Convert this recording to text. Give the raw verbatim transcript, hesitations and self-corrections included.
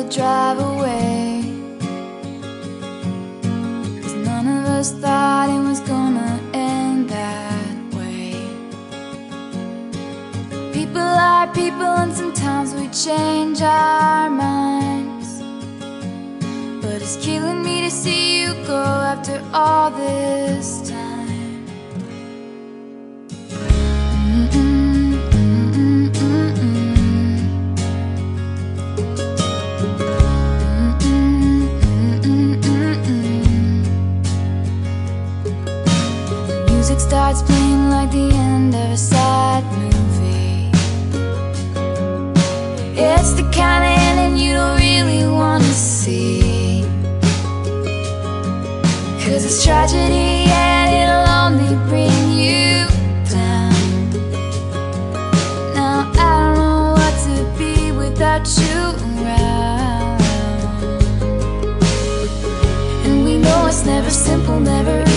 drive away, 'cause none of us thought it was gonna end that way. People are people, and sometimes we change our minds, but it's killing me to see you go after all this time. Starts playing like the end of a sad movie. It's the kind of ending you don't really want to see, 'cause it's tragedy and it'll only bring you down. Now I don't know what to be without you around, and we know it's never simple, never